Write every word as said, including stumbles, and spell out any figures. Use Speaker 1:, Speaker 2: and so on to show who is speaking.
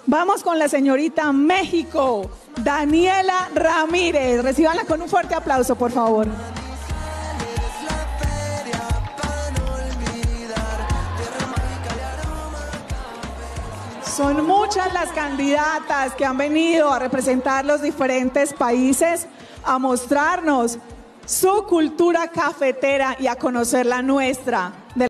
Speaker 1: Vamos con la señorita México, Daniela Ramírez. Recíbanla con un fuerte aplauso, por favor. Son muchas las candidatas que han venido a representar los diferentes países, a mostrarnos su cultura cafetera y a conocer la nuestra.